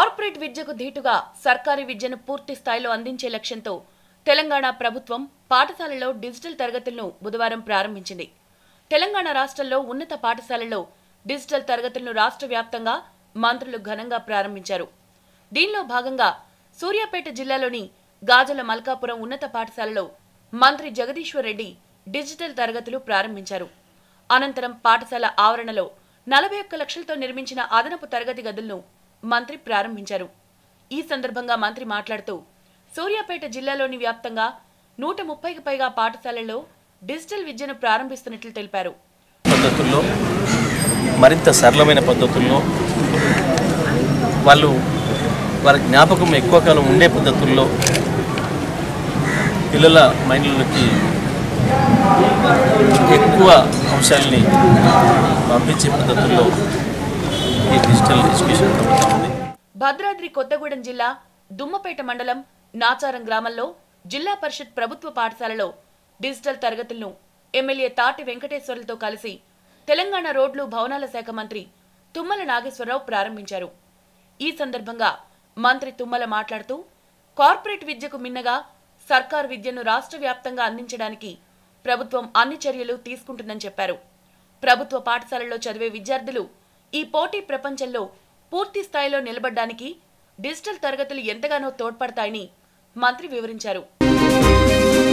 Corporate విద్యకు ధీటుగా సర్కారీ విద్యను పూర్తి స్థాయిలో అందించే లక్ష్యంతో తెలంగాణ ప్రభుత్వం పాఠశాలలో డిజిటల్ తరగతులను బుధవారం ప్రారంభించింది. తెలంగాణ రాష్ట్రంలో ఉన్నత పాఠశాలలో డిజిటల్ తరగతులను రాష్ట్ర వ్యాప్తంగా మంత్రులు ఘనంగా ప్రారంభించారు. దీనిలో భాగంగా సూర్యాపేట జిల్లాలోని గాజల మల్కాపురం ఉన్నత పాఠశాలలో మంత్రి జగదీశ్వర్ రెడ్డి డిజిటల్ తరగతులు ప్రారంభించారు. అనంతరం పాఠశాల ఆవరణలో 41 లక్షలతో నిర్మించిన అదనపు తరగతి గదులను మంత్రి ప్రారంభించారు. ఈ సందర్భంగా మంత్రి మాట్లాడుతూ సూర్యాపేట జిల్లాలోని వ్యాప్తంగా 130కి పైగా పాఠశాలల్లో డిజిటల్ విద్యను ప్రారంభిస్తున్నట్లు తెలిపారు. పద్ధతుల్లో మరింత సరళమైన పద్ధతుల్లో వారి జ్ఞాపకం ఎక్కువ కాలం ఉండే పద్ధతుల్లో పిల్లల మైండ్లోకి ఎక్కువ అంశాలని పంపించే పద్ధతుల్లో ఈ డిజిటల్ ఎడ్యుకేషన్ ఉంది. భద్రాద్రి కొత్తగూడెం జిల్లా దుమ్మపేట మండలం నాచారం గ్రామంలో జిల్లా పరిషత్ ప్రభుత్వ పాఠశాలలో డిజిటల్ తరగతులను ఎమ్మెల్యే తాటి వెంకటేశ్వర్లతో కలిసి తెలంగాణ రోడ్లు భవనాల శాఖ మంత్రి తుమ్మల నాగేశ్వరరావు ప్రారంభించారు. ఈ సందర్భంగా మంత్రి తుమ్మల మాట్లాడుతూ కార్పొరేట్ విద్యకు మిన్నగా సర్కారు విద్యను రాష్ట్ర వ్యాప్తంగా అందించడానికి ప్రభుత్వం అన్ని చర్యలు తీసుకుంటుందని చెప్పారు. ప్రభుత్వ పాఠశాలల్లో చదివే విద్యార్థులు ఈ పోటీ ప్రపంచంలో పూర్తి స్థాయిలో నిలబడడానికి డిజిటల్ తరగతులు ఎంతగానో తోడ్పడతాయని మంత్రి వివరించారు.